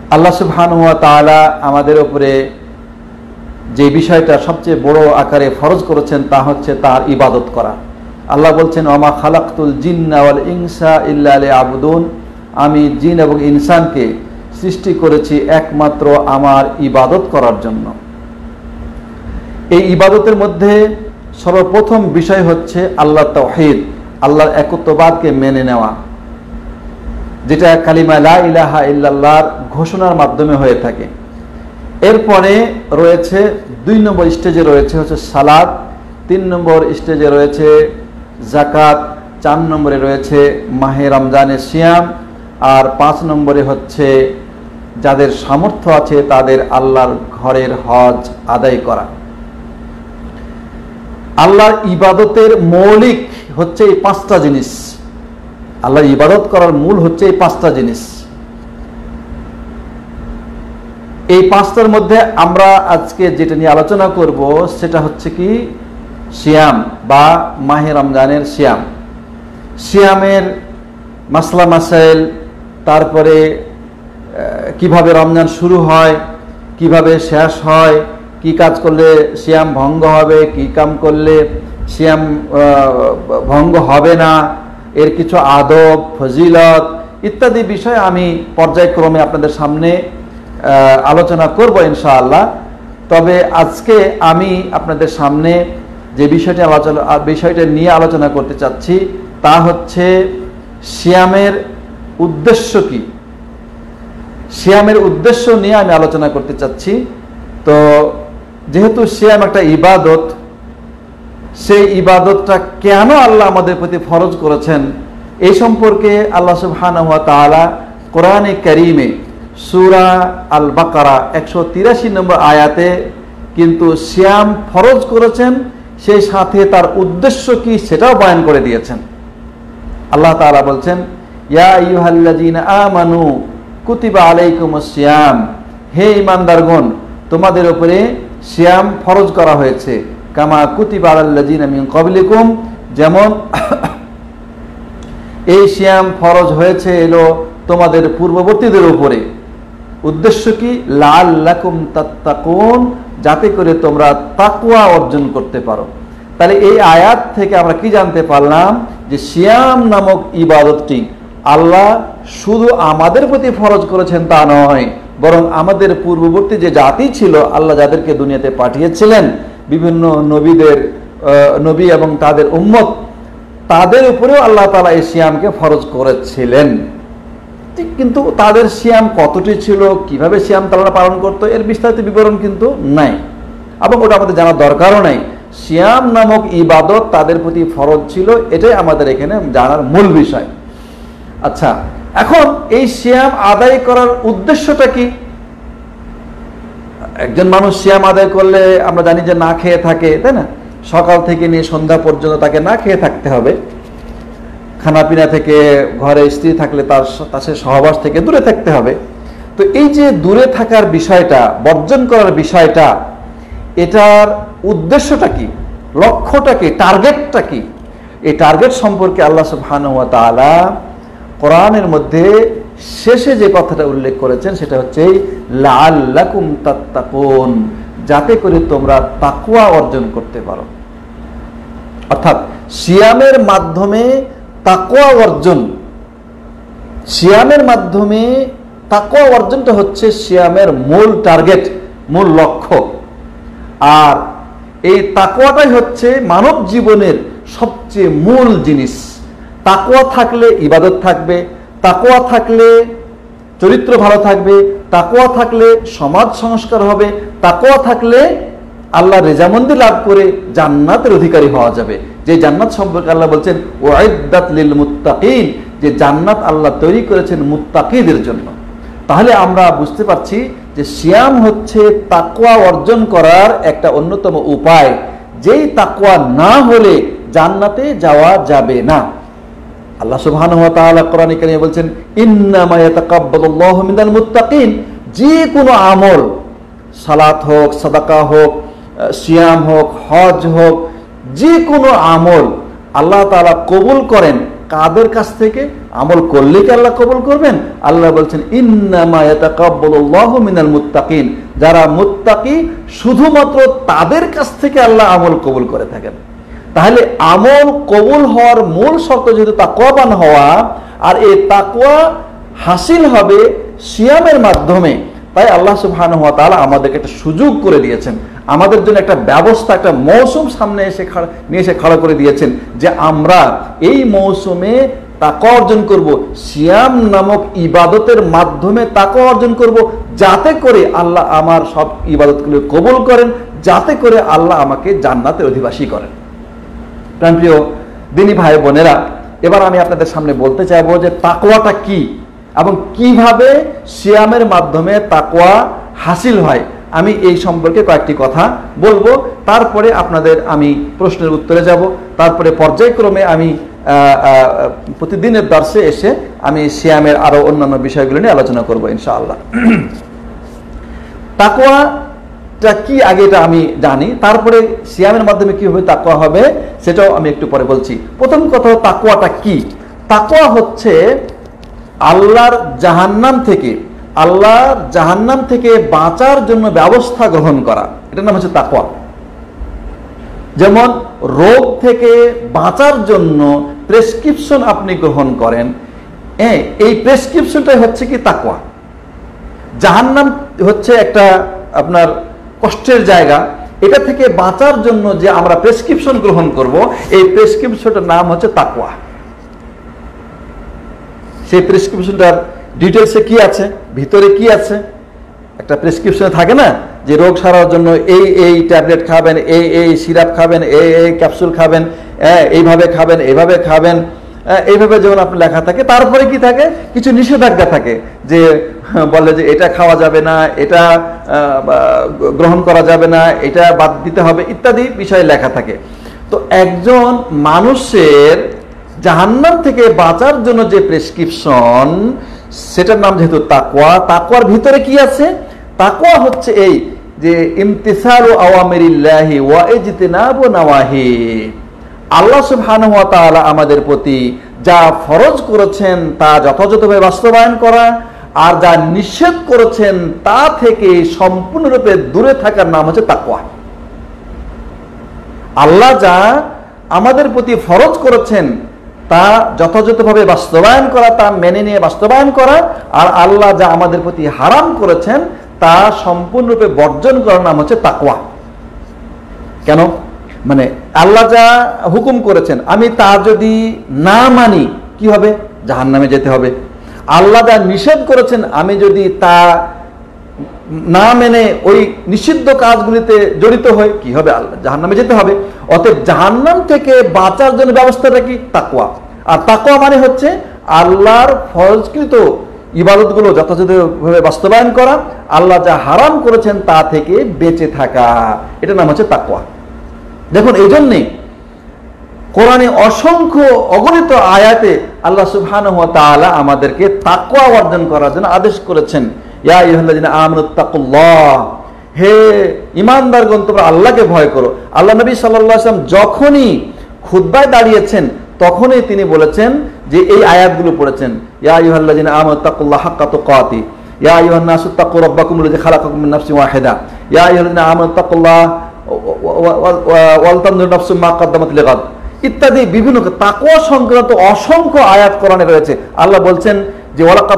আল্লাহ সুবহানাহু ওয়া তাআলা আমাদের উপরে যে বিষয়টা সবচেয়ে বড় আকারে ফরজ করেছেন তা হচ্ছে তার ইবাদত করা। আল্লাহ বলছেন, ওয়া মা খালাকতুল জিন্না ওয়াল ইনসা ইল্লা লিয়াবুদুন, আমি জিন এবং ইনসানকে সৃষ্টি করেছি একমাত্র আমার ইবাদত করার জন্য। এই ইবাদতের মধ্যে সর্বপ্রথম বিষয় হচ্ছে আল্লাহ তাওহীদ, আল্লাহর একত্ববাদকে মেনে নেওয়া, যেটা কালিমা লা ইলাহা ইল্লাল্লাহর ঘোষণার মাধ্যমে হয়ে থাকে। এরপরে রয়েছে 2 নম্বর স্টেজে রয়েছে হচ্ছে সালাত, 3 নম্বর স্টেজে রয়েছে যাকাত, 4 নম্বরে রয়েছে মাহে রমজানের সিয়াম, আর 5 নম্বরে হচ্ছে যাদের সামর্থ্য আছে তাদের আল্লাহর ঘরের হজ আদায় করা। আল্লাহর ইবাদতের মৌলিক হচ্ছে এই 5টা জিনিস। আল্লাহর ইবাদত করার মূল হচ্ছে এই 5টা জিনিস। এই 5টার মধ্যে আমরা আজকে যেটা নিয়ে আলোচনা করব সেটা হচ্ছে কি সিয়াম বা মাহে রমজানের সিয়াম। সিয়ামের মাসলা মাসাইল, তারপরে কিভাবে রমজান শুরু হয়, কিভাবে শেষ হয়, কি কাজ করলে সিয়াম ভঙ্গ হবে, কি কাম করলে সিয়াম ভঙ্গ হবে না, এর কিছু আদব ফজিলত ইত্যাদি বিষয় আমি পর্যায়ক্রমে আপনাদের সামনে আলোচনা করব ইনশাআল্লাহ। তবে আজকে আমি আপনাদের সামনে যে বিষয়টা নিয়ে আলোচনা করতে চাচ্ছি তা হচ্ছে সিয়ামের উদ্দেশ্য কি। সিয়ামের উদ্দেশ্য নিয়ে আমি আলোচনা করতে চাচ্ছি। তো যেহেতু সিয়াম একটা ইবাদত, সেই ইবাদতটা কেন আল্লাহ আমাদের প্রতি ফরজ করেছেন এই সম্পর্কে আল্লাহ সুবহানাহু ওয়া তাআলা কোরআনে কারীমে সূরা আল বাকারা 183 নম্বর আয়াতে কিন্তু সিয়াম ফরজ করেছেন, সেই সাথে তার উদ্দেশ্য কি সেটাও বয়ান করে দিয়েছেন। আল্লাহ তাআলা বলছেন, ইয়া আইয়ুহাল্লাযীনা আমানু কুতিবা আলাইকুমুস সিয়াম, হে ঈমানদারগণ তোমাদের উপরে সিয়াম ফরজ করা হয়েছে, কামা কুতিবা আলাল্লাযীনা মিন ক্বাবলিকুম, যেমন এই সিয়াম ফরজ হয়েছে এলো তোমাদের পূর্ববর্তীদের উপরে। উদ্দেশ্য কি? লাআল্লাকুম তাত্তাকুন, যাতে করে তোমরা তাকওয়া অর্জন করতে পারো। তাহলে এই আয়াত থেকে আমরা কি জানতে পারলাম যে সিয়াম নামক ইবাদতটি আল্লাহ শুধু আমাদের প্রতি ফরজ করেছেন তা নয়, বরং আমাদের পূর্ববর্তী যে জাতি ছিল, আল্লাহ যাদেরকে দুনিয়াতে পাঠিয়েছিলেন, বিভিন্ন নবী এবং তাদের উম্মত, তাদের উপরেও আল্লাহ তাআলা এই সিয়ামকে ফরজ করেছিলেন। কিন্তু তাদের সিয়াম কতটি ছিল, কিভাবে সিয়াম তারা পালন করতো, এর বিস্তারিত বিবরণ কিন্তু নাই, এবং ওটা আমাদের জানার দরকারও নাই। সিয়াম নামক ইবাদত তাদের প্রতি ফরজ ছিল, এটাই আমাদের এখানে জানার মূল বিষয়। আচ্ছা, এখন এই সিয়াম আদায় করার উদ্দেশ্যটা কি? একজন মানুষ সিয়াম আদায় করলে আমরা জানি যে না খেয়ে থাকে, তাই না? সকাল থেকে নিয়ে সন্ধ্যা পর্যন্ত তাকে না খেয়ে থাকতে হবে। খানাপিনা থেকে, ঘরে স্ত্রী থাকলে তার সাথে সহবাস থেকে দূরে থাকতে হবে। তো এই যে দূরে থাকার বিষয়টা, বর্জন করার বিষয়টা, এটার উদ্দেশ্যটা কি, লক্ষ্যটা কি, টার্গেটটা কি? এই টার্গেট সম্পর্কে আল্লাহ সুবহানাহু ওয়া তাআলা কোরআনের মধ্যে শেষে যে কথাটা উল্লেখ করেছেন সেটা হচ্ছে লাআল্লাকুম তাত্তাকুন, যাতে করে তোমরা তাকওয়া অর্জন করতে পারো। অর্থাৎ সিয়ামের মাধ্যমে তাকওয়া অর্জন, সিয়ামের মাধ্যমে তাকওয়া অর্জনটা হচ্ছে সিয়ামের মূল টার্গেট, মূল লক্ষ্য। আর এই তাকওয়াটাই হচ্ছে মানব জীবনের সবচেয়ে মূল জিনিস। তাকওয়া থাকলে ইবাদত থাকবে, তাকওয়া থাকলে চরিত্র ভালো থাকবে, তাকওয়া থাকলে সমাজ সংস্কার হবে, তাকওয়া থাকলে আল্লাহ রেজামন্দি লাভ করে জান্নাতের অধিকারী হওয়া যাবে। যে জান্নাত সম্পর্কে আল্লাহ বলছেন উইদ্দাত লিল মুত্তাকিন, যে জান্নাত আল্লাহ তৈরি করেছেন মুত্তাকিদের জন্য। তাহলে আমরা বুঝতে পারছি যে সিয়াম হচ্ছে তাকওয়া অর্জন করার একটা অন্যতম উপায়, যেই তাকওয়া না হলে জান্নাতে যাওয়া যাবে না। আল্লাহ সুবহানাহু ওয়া তাআলা কোরআনে কারিমে বলছেন ইন্নামা ইয়াতাকাব্বালুল্লাহু মিনাল মুত্তাকিন, যে কোনো আমল, সালাত হোক, সাদাকা হোক, সিয়াম হোক, হজ হোক, যে কোনো আমল আল্লাহ তাআলা কবুল করেন কাদের কাছ থেকে? আমল করলে কি আল্লাহ কবুল করবেন? আল্লাহ বলছেন ইন্নামা ইয়াতাকাব্বালুল্লাহু মিনাল মুত্তাকিন, যারা মুত্তাকি শুধুমাত্র তাদের কাছ থেকে আল্লাহ আমল কবুল করে থাকেন। তাহলে আমল কবুল হওয়ার মূল শর্ত যেহেতু তাকওয়াবান হওয়া, আর এই তাকওয়া হাসিল হবে সিয়ামের মাধ্যমে, তাই আল্লাহ সুবহানাহু ওয়া তাআলা আমাদেরকে একটা সুযোগ করে দিয়েছেন, আমাদের জন্য একটা ব্যবস্থা, একটা মৌসুম সামনে নিয়ে এসে খাড়া করে দিয়েছেন যে আমরা এই মৌসুমে তাকওয়া অর্জন করব, সিয়াম নামক ইবাদতের মাধ্যমে তাকওয়া অর্জন করব, যাতে করে আল্লাহ আমার সব ইবাদতগুলো কবুল করেন, যাতে করে আল্লাহ আমাকে জান্নাতের অধিবাসী করেন। প্রিয় দিনী ভাই বোনেরা, এবার আমি আপনাদের সামনে বলতে চাইবো যে তাকওয়াটা কি এবং কিভাবে সিয়ামের মাধ্যমে তাকওয়া হাসিল হয়। আমি এই সম্পর্কে কয়েকটি কথা বলবো, তারপরে আপনাদের আমি প্রশ্নের উত্তরে যাব, তারপরে পর্যায়ক্রমে আমি প্রতিদিনের দর্শে এসে আমি সিয়ামের আরো অন্যান্য বিষয়গুলো নিয়ে আলোচনা করব ইনশাআল্লাহ। তাকওয়াটা কি আগে এটা আমি জানি, তারপরে সিয়ামের মাধ্যমে কিভাবে তাকওয়া হবে সেটাও আমি একটু পরে বলছি। প্রথম কথা, তাকওয়াটা কি? তাকওয়া হচ্ছে আল্লাহর জাহান্নাম থেকে বাঁচার জন্য ব্যবস্থা গ্রহণ করা, এটার নাম হচ্ছে তাকওয়া। যেমন রোগ থেকে বাঁচার জন্য প্রেসক্রিপশন আপনি গ্রহণ করেন, এই প্রেসক্রিপশনটাই হচ্ছে কি তাকওয়া। জাহান্নাম হচ্ছে একটা আপনার কষ্টের জায়গা, এটা থেকে বাঁচার জন্য যে আমরা প্রেসক্রিপশন গ্রহণ করব, এই প্রেসক্রিপশনটার নাম হচ্ছে তাকওয়া। সেই প্রেসক্রিপশনটার ডিটেলসে কি আছে, ভিতরে কি আছে, একটা প্রেসক্রিপশনে থাকে না যে রোগ সারার জন্য এই ট্যাবলেট খাবেন, এই সিরাপ খাবেন, এই ক্যাপসুল খাবেন, এইভাবে খাবেন, এইভাবে খাবেন, এইভাবে যেমন আপনার লেখা থাকে। তারপরে কি থাকে, কিছু নিষেধাজ্ঞা থাকে, যে বলে যে এটা খাওয়া যাবে না, এটা গ্রহণ করা যাবে না, এটা বাদ দিতে হবে, ইত্যাদি বিষয় লেখা থাকে। তো একজন মানুষের জাহান্নাম থেকে বাঁচার জন্য যে প্রেসক্রিপশন, সেটার নাম যেহেতু তাকওয়া। তাকওয়ার ভিতরে কি আছে? তাকওয়া হচ্ছে এই যে ইমতিসালু আওয়ামিরিল্লাহি ওয়া ইজতিনাবু নাওয়াহি, আল্লাহ সুবহানাহু ওয়া তাআলা আমাদের প্রতি যা ফরজ করেছেন তা যথাযথভাবে বাস্তবায়ন করা, আর যা নিষেধ করেছেন তা থেকে সম্পূর্ণরূপে দূরে থাকার নাম হচ্ছে তাকওয়া। আল্লাহ যা আমাদের প্রতি ফরজ করেছেন তা যথাযথভাবে বাস্তবায়ন করা, তা মেনে নিয়ে বাস্তবায়ন করা, আর আল্লাহ যা আমাদের প্রতি হারাম করেছেন তা সম্পূর্ণরূপে বর্জন করার নাম হচ্ছে তাকওয়া। কেন? মানে আল্লাহ যা হুকুম করেছেন আমি তা যদি না মানি কি হবে? জাহান্নামে যেতে হবে। আল্লাহ যা নিষেধ করেছেন আমি যদি তা না মেনে ওই নিষিদ্ধ কাজগুলিতে জড়িত হই কি হবে? আল্লাহ জাহান্নামে যেতে হবে। অতএব জাহান্নাম থেকে বাঁচার জন্য ব্যবস্থাটা কি? তাকওয়া। আর তাকওয়া মানে হচ্ছে আল্লাহর ফরজকৃত ইবাদতগুলো যথাযথভাবে বাস্তবায়ন করা, আল্লাহ যা হারাম করেছেন তা থেকে বেঁচে থাকা, এটার নাম হচ্ছে তাকওয়া। দেখুন, এই জন্যে কোরআনে অসংখ্য অগণিত আয়াতে আল্লাহ সুবহানাহু ওয়া তাআলা আমাদেরকে তাকওয়া অর্জন করার জন্য আদেশ করেছেন। ইয়া আইয়ুহাল্লাযিনা আমানুত্তাকুল্লাহ, হে ঈমানদারগণ তোমরা আল্লাহকে ভয় করো। আল্লাহ নবী সাল্লাল্লাহু আলাইহি ওয়াসাল্লাম যখনই খুতবায় দাঁড়িয়েছেন তখনই তিনি বলেছেন যে এই আয়াতগুলো পড়েছেন, ইয়া আইয়ুহাল্লাযিনা আমানুত্তাকুল্লাহ হাক্কা তুকাতি, ইয়া আইয়ুহান নাসু তাকু রাব্বাকুমুল্লাযী খালাকাকুম মিন নাফসিন ওয়াহিদা, ইয়া আইয়ুহাল্লাযিনা আমানুত্তাকুল্লাহ ওয়াল তানজুর নাফসুম মা কাদ্দামাত লিগাদ, ইত্যাদি বিভিন্ন তাকওয়া সংক্রান্ত অসংখ্য আয়াত কোরআনে রয়েছে। আল্লাহ বলছেন যে ওয়ালাকাদ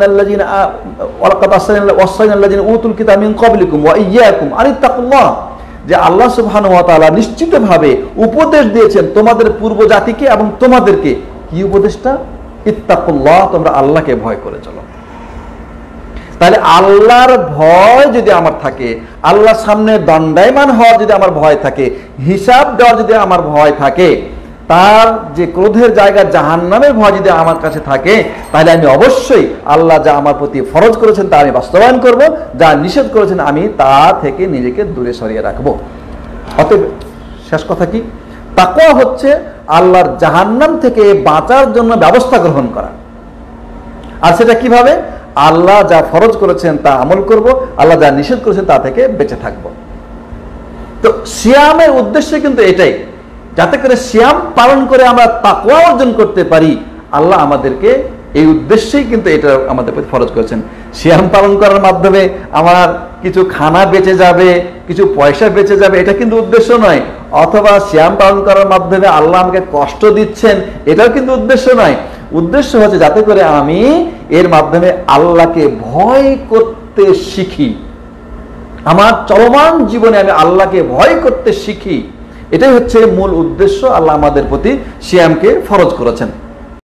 ওয়াসাইনাল্লাযিনা উতুল কিতাব মিন ক্বাবলিকুম ওয়া ইয়্যাকুম আনিত্তাকুল্লাহ, যে আল্লাহ সুবহানাহু ওয়া তাআলা নিশ্চিতভাবে উপদেশ দিয়েছেন তোমাদের পূর্ব জাতিকে এবং তোমাদেরকে। কি উপদেশটা? ইত্তাকুল্লাহ, তোমরা আল্লাহকে ভয় করে চলো। তাহলে আল্লাহর ভয় যদি আমার থাকে, আল্লাহর সামনে দণ্ডায়মান হওয়ার যদি আমার ভয় থাকে, হিসাব দেওয়ার যদি আমার ভয় থাকে, তার যে ক্রোধের জায়গা জাহান্নামের ভয় যদি আমার কাছে থাকে, তাহলে আমি অবশ্যই আল্লাহ যা আমার প্রতি ফরজ করেছেন তা আমি বাস্তবায়ন করব, যা নিষেধ করেছেন আমি তা থেকে নিজেকে দূরে সরিয়ে রাখবো। অতএব শেষ কথা কি? তাকওয়া হচ্ছে আল্লাহর জাহান্নাম থেকে বাঁচার জন্য ব্যবস্থা গ্রহণ করা। আর সেটা কিভাবে? আল্লাহ যা ফরজ করেছেন তা আমল করব, আল্লাহ যা নিষেধ করেছেন তা থেকে বেঁচে থাকব। তো সিয়ামের উদ্দেশ্য কিন্তু এটাই, যাতে করে সিয়াম পালন করে আমরা তাকওয়া অর্জন করতে পারি, আল্লাহ আমাদেরকে এই উদ্দেশ্যেই কিন্তু এটা আমাদের প্রতি ফরজ করেছেন। সিয়াম পালন করার মাধ্যমে আমার কিছু খানা বেঁচে যাবে, কিছু পয়সা বেঁচে যাবে, এটা কিন্তু উদ্দেশ্য নয়। অথবা সিয়াম পালন করার মাধ্যমে আল্লাহ আমাকে কষ্ট দিচ্ছেন, এটাও কিন্তু উদ্দেশ্য নয়। উদ্দেশ্য হচ্ছে যাতে করে আমি এর মাধ্যমে আল্লাহকে ভয় করতে শিখি, আমার চলমান জীবনে আমি আল্লাহকে ভয় করতে শিখি। এটাই হচ্ছে মূল উদ্দেশ্য। আল্লাহ আমাদের প্রতি সিয়ামকে ফরজ করেছেন।